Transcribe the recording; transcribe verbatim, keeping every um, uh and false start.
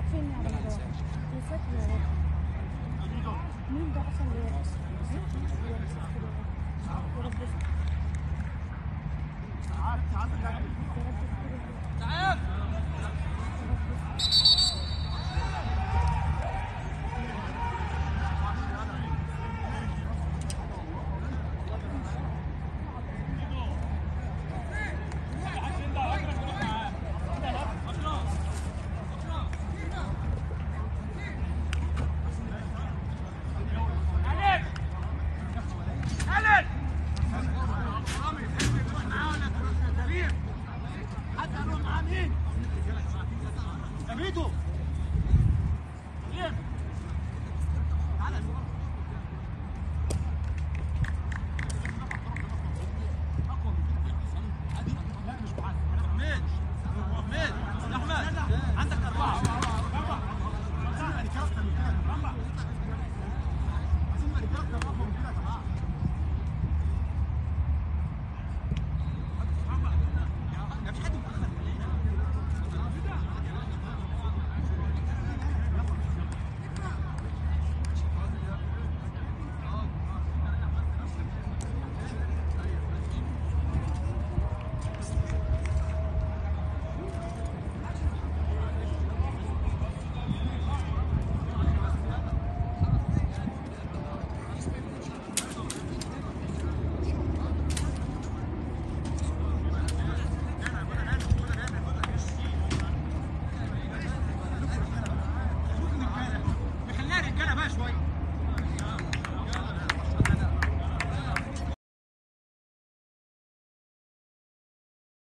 فين يا رمضان؟ يا ساتر يا رب. مين ده اصلا اللي يا ساتر يا رب يستر. يا رب يستر. تعال